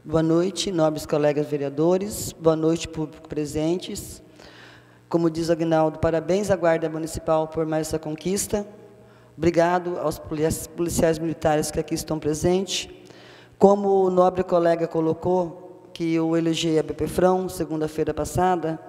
Boa noite, nobres colegas vereadores, boa noite, público presentes. Como diz o Aguinaldo, parabéns à Guarda Municipal por mais essa conquista. Obrigado aos policiais militares que aqui estão presentes. Como o nobre colega colocou, que eu elegi a BPFRão, segunda-feira passada,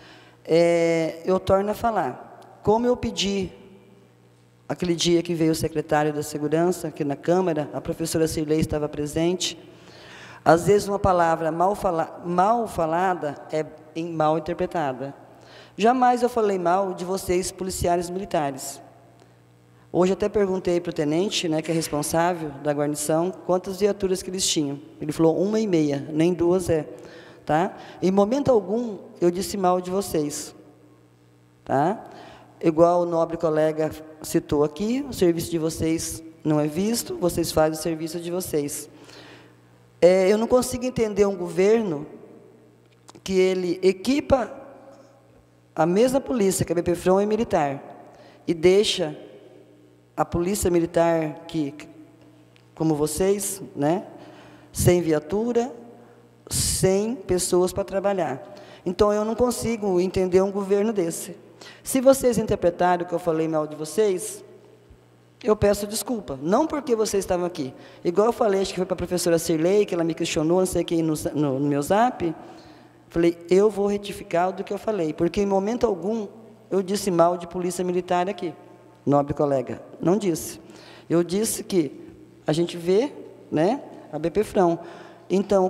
eu torno a falar. Como eu pedi, aquele dia que veio o secretário da Segurança, aqui na Câmara, a professora Cirlei estava presente. Às vezes, uma palavra mal falada é mal interpretada. Jamais eu falei mal de vocês, policiais militares. Hoje até perguntei para o tenente, né, que é responsável da guarnição, quantas viaturas que eles tinham. Ele falou 1,5, nem 2 é. Tá? Em momento algum, eu disse mal de vocês. Tá? Igual o nobre colega citou aqui, o serviço de vocês não é visto, vocês fazem o serviço de vocês. Eu não consigo entender um governo que ele equipa a mesma polícia, que a BPFRão é militar, e deixa a polícia militar, como vocês, né, sem viatura, sem pessoas para trabalhar. Então, eu não consigo entender um governo desse. Se vocês interpretaram o que eu falei mal de vocês, eu peço desculpa, não porque vocês estavam aqui. Igual eu falei, acho que foi para a professora Cirlei, que ela me questionou, não sei quem, no meu zap, falei, eu vou retificar do que eu falei, porque em momento algum eu disse mal de polícia militar aqui, nobre colega, não disse. Eu disse que a gente vê, né, a BPFRão. Então,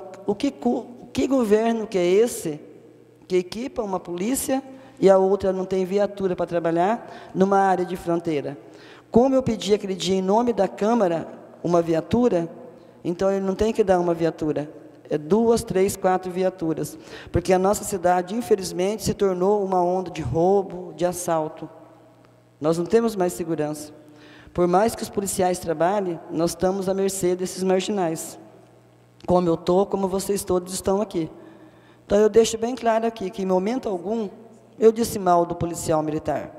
que governo que é esse, que equipa uma polícia e a outra não tem viatura para trabalhar numa área de fronteira? Como eu pedi aquele dia, em nome da Câmara, uma viatura, então ele não tem que dar uma viatura, é 2, 3, 4 viaturas, porque a nossa cidade, infelizmente, se tornou uma onda de roubo, de assalto. Nós não temos mais segurança. Por mais que os policiais trabalhem, nós estamos à mercê desses marginais. Como eu estou, como vocês todos estão aqui. Então, eu deixo bem claro aqui, que em momento algum, eu disse mal do policial militar.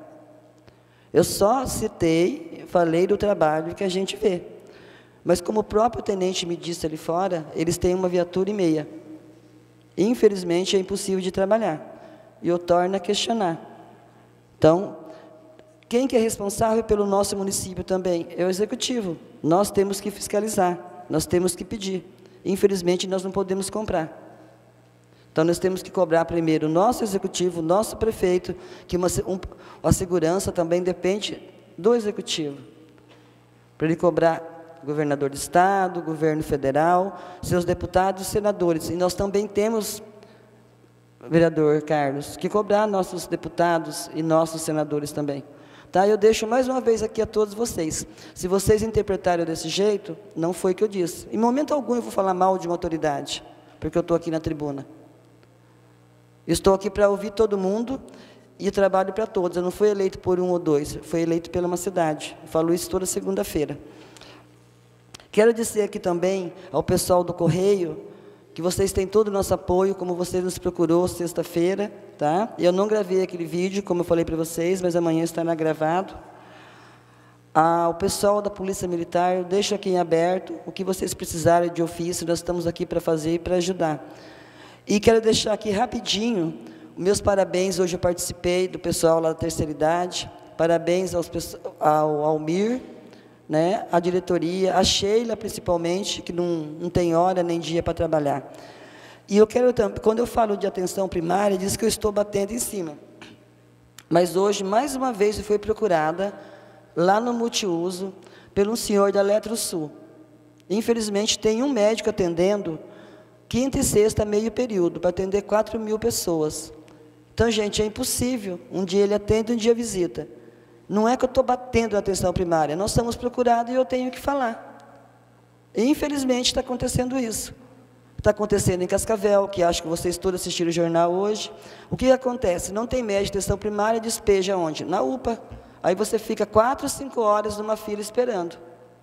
Eu só citei, falei do trabalho que a gente vê. Mas como o próprio tenente me disse ali fora, eles têm 1,5 viatura. Infelizmente, é impossível de trabalhar. E eu torno a questionar. Então, quem que é responsável pelo nosso município também? É o executivo. Nós temos que fiscalizar, nós temos que pedir. Infelizmente, nós não podemos comprar. Então, nós temos que cobrar primeiro o nosso executivo, o nosso prefeito, que a segurança também depende do executivo. Para ele cobrar governador do estado, governo federal, seus deputados e senadores. E nós também temos, vereador Carlos, que cobrar nossos deputados e nossos senadores também. Tá? Eu deixo mais uma vez aqui a todos vocês. Se vocês interpretaram desse jeito, não foi o que eu disse. Em momento algum eu vou falar mal de uma autoridade, porque eu estou aqui na tribuna. Estou aqui para ouvir todo mundo e trabalho para todos. Eu não fui eleito por 1 ou 2, fui eleito pela uma cidade. Eu falo isso toda segunda-feira. Quero dizer aqui também ao pessoal do Correio, que vocês têm todo o nosso apoio, como vocês nos procurou sexta-feira, tá? Eu não gravei aquele vídeo, como eu falei para vocês, mas amanhã estará gravado. O pessoal da Polícia Militar, eu deixo aqui em aberto, o que vocês precisarem de ofício, nós estamos aqui para fazer e para ajudar. E quero deixar aqui rapidinho, meus parabéns, hoje eu participei do pessoal lá da terceira idade, parabéns ao Almir, né, a diretoria, a Sheila principalmente, que não tem hora nem dia para trabalhar. E eu quero também, quando eu falo de atenção primária, diz que eu estou batendo em cima. Mas hoje, mais uma vez, eu fui procurada, lá no multiuso, pelo senhor da Eletrosul. Infelizmente, tem um médico atendendo, quinta e sexta, meio período, para atender 4.000 pessoas. Então, gente, é impossível. Um dia ele atende, um dia visita. Não é que eu estou batendo na atenção primária, nós somos procurados e eu tenho que falar. E, infelizmente, está acontecendo isso. Está acontecendo em Cascavel, que acho que vocês todos assistiram o jornal hoje. O que acontece? Não tem médico de atenção primária, despeja onde? Na UPA. Aí você fica 4, 5 horas numa fila esperando.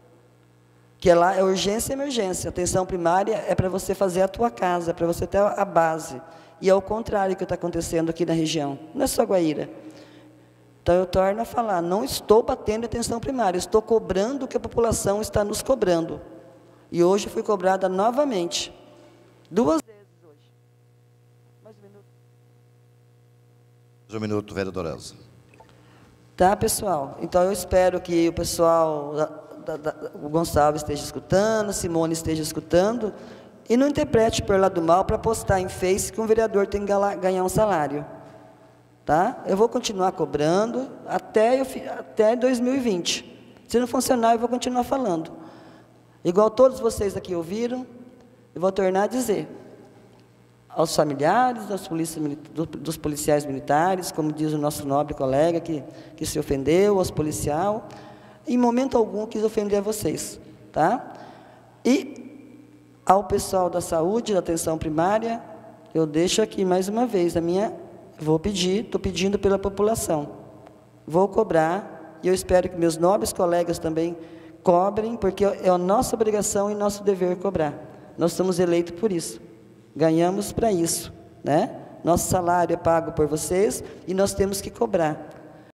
Que lá é urgência e emergência. Atenção primária é para você fazer a tua casa, para você ter a base. E é o contrário que está acontecendo aqui na região. Não é só Guaíra. Então, eu torno a falar, não estou batendo atenção primária, estou cobrando o que a população está nos cobrando. E hoje fui cobrada novamente. 2 vezes hoje. Mais um minuto. Mais um minuto, vereadora Elza. Tá, pessoal? Então, eu espero que o pessoal, o Gonçalves esteja escutando, Simone esteja escutando, e não interprete por lado mal para postar em Face que um vereador tem que ganhar um salário. Tá? Eu vou continuar cobrando até 2020. Se não funcionar, eu vou continuar falando. Igual todos vocês aqui ouviram, eu vou tornar a dizer aos familiares, dos policiais militares, como diz o nosso nobre colega que se ofendeu, aos policiais, em momento algum quis ofender a vocês. Tá? E ao pessoal da saúde, da atenção primária, eu deixo aqui mais uma vez estou pedindo pela população. Vou cobrar, e eu espero que meus nobres colegas também cobrem, porque é a nossa obrigação e nosso dever cobrar. Nós somos eleitos por isso. Ganhamos para isso, né? Nosso salário é pago por vocês e nós temos que cobrar.